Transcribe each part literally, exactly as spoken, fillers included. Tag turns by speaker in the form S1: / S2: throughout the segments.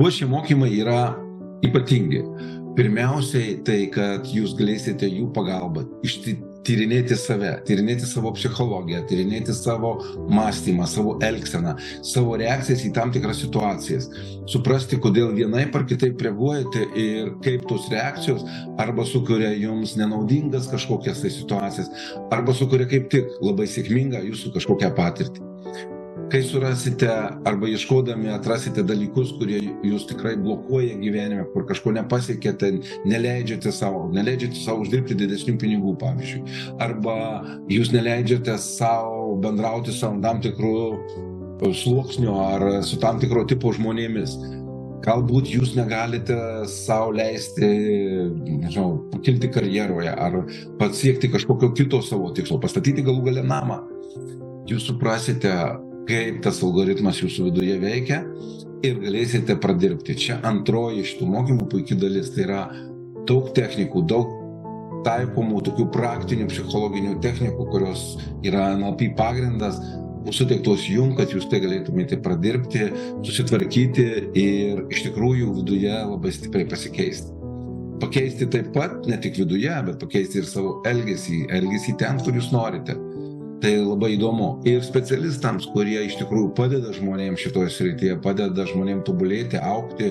S1: Kuo šie mokymai yra ypatingi? Pirmiausiai tai, kad jūs galėsite jų pagalbą ištyrinėti save, tyrinėti savo psichologiją, tyrinėti savo mąstymą, savo elgseną, savo reakcijas į tam tikras situacijas. Suprasti, kodėl vienaip ar kitaip reaguojate ir kaip tos reakcijos arba sukuria jums nenaudingas kažkokias tai situacijas, arba sukuria kaip tik labai sėkmingą jūsų kažkokią patirtį. Kai surasite arba ieškodami atrasite dalykus, kurie jūs tikrai blokuoja gyvenime, kur kažko nepasiekėte, neleidžiate savo, neleidžiate savo uždirbti didesnių pinigų, pavyzdžiui, arba jūs neleidžiate savo bendrauti su tam tikrų sluoksnių ar su tam tikro tipo žmonėmis. Galbūt jūs negalite savo leisti, nežinau, pakilti karjeroje ar pasiekti kažkokio kito savo tikslo, pastatyti galų gale namą. Jūs suprasite, kaip tas algoritmas jūsų viduje veikia ir galėsite pradirbti. Čia antroji šitų mokymų puikia dalis. Tai yra daug technikų, daug taikomų, tokių praktinių psichologinių technikų, kurios yra N L P pagrindas, bus suteiktos jums, kad jūs tai galėtumėte pradirbti, susitvarkyti ir iš tikrųjų viduje labai stipriai pasikeisti. Pakeisti taip pat, ne tik viduje, bet pakeisti ir savo elgesį, elgesį ten, kur jūs norite. Tai labai įdomu. Ir specialistams, kurie iš tikrųjų padeda žmonėms šitoje srityje, padeda žmonėms tobulėti, augti,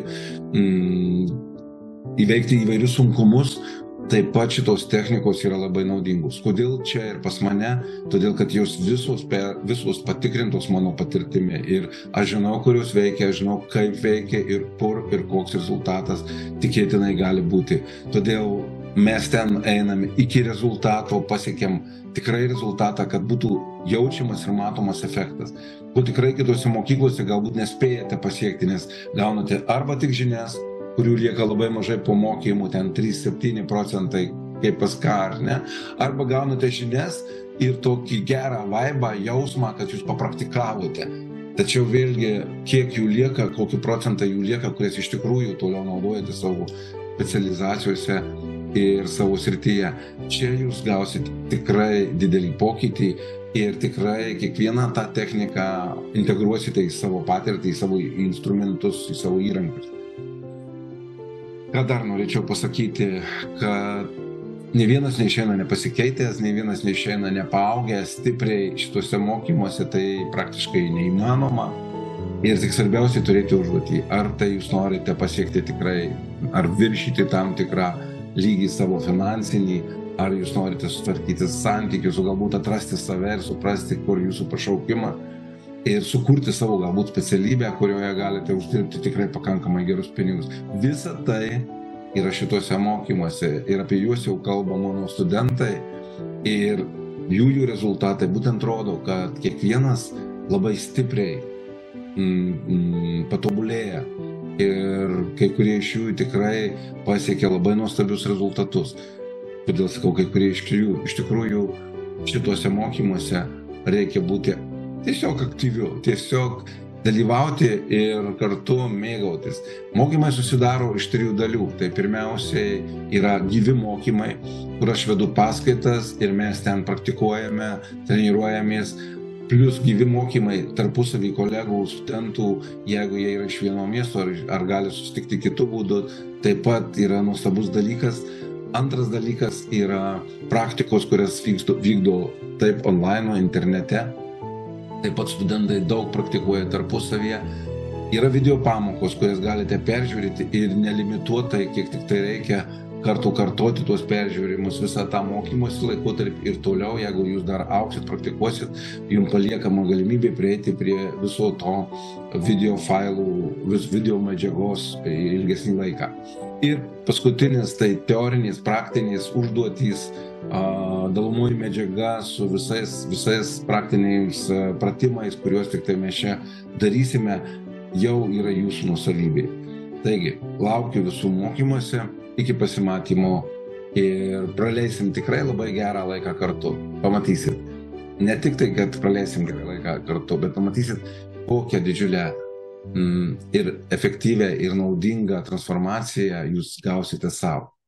S1: mm, įveikti įvairius sunkumus, taip pat šitos technikos yra labai naudingos. Kodėl čia ir pas mane? Todėl, kad jos visos, per, visos patikrintos mano patirtimi. Ir aš žinau, kur jos veikia, aš žinau, kaip veikia ir kur ir koks rezultatas tikėtinai gali būti. Todėl mes ten einame iki rezultato, pasiekiam tikrai rezultatą, kad būtų jaučiamas ir matomas efektas. Ko tikrai kitose mokyklose galbūt nespėjate pasiekti, nes gaunate arba tik žinias, kurių lieka labai mažai po mokymų, ten trys septyni procentai, kaip pas ką, ar ne, arba gaunate žinias ir tokį gerą vaibą, jausmą, kad jūs papraktikavote. Tačiau vėlgi, kiek jų lieka, kokį procentą jų lieka, kurias iš tikrųjų toliau naudojate savo specializacijose ir savo srityje. Čia jūs gausite tikrai didelį pokytį ir tikrai kiekvieną tą techniką integruosite į savo patirtį, į savo instrumentus, į savo įrankius. Ką dar norėčiau pasakyti, kad ne vienas neišeina nepasikeitęs, ne vienas neišeina nepaaugęs stipriai šituose mokymuose, tai praktiškai neįmanoma. Ir tik svarbiausiai turėti užduotį, ar tai jūs norite pasiekti tikrai, ar viršyti tam tikrą lygį savo finansinį, ar jūs norite sutvarkyti santykius, o galbūt atrasti save ir suprasti, kur jūsų pašaukimas ir sukurti savo galbūt specialybę, kurioje galite uždirbti tikrai pakankamai gerus pinigus. Visa tai yra šituose mokymuose ir apie juos jau kalba mano studentai ir jų jų rezultatai būtent rodo, kad kiekvienas labai stipriai mm, mm, patobulėja. Ir kai kurie iš jų tikrai pasiekia labai nuostabius rezultatus. Todėl sakau, kai kurie iš jų iš tikrųjų šituose mokymuose reikia būti tiesiog aktyviu, tiesiog dalyvauti ir kartu mėgautis. Mokymai susidaro iš trijų dalių. Tai pirmiausiai yra gyvi mokymai, kur aš vedu paskaitas ir mes ten praktikuojame, treniruojamės. Plius gyvi mokymai tarpusavį kolegų, studentų, jeigu jie yra iš vieno miesto ar, ar gali susitikti kitų būdų, taip pat yra nuostabus dalykas. Antras dalykas yra praktikos, kurias vykdo, vykdo taip online, internete. Taip pat studentai daug praktikuoja tarpusavyje. Yra video pamokos, kurias galite peržiūrėti ir nelimituotai, kiek tik tai reikia, kartu kartoti tuos peržiūrimus visą tą mokymosi laikotarpį ir toliau, jeigu jūs dar auksit, praktikuosit, jums paliekama galimybė prieiti prie viso to video failų, vis video medžiagos ilgesnį laiką. Ir paskutinis, tai teorinis, praktinis užduotys, dalomoji medžiaga su visais, visais praktiniais pratimais, kuriuos tik tai mes čia darysime, jau yra jūsų nuosavybė. Taigi, laukiu visų mokymuose. Iki pasimatymo ir praleisim tikrai labai gerą laiką kartu. Pamatysit. Ne tik tai, kad praleisim gerą laiką kartu, bet pamatysit, kokią didžiulę mm, ir efektyvę ir naudingą transformaciją jūs gausite savo.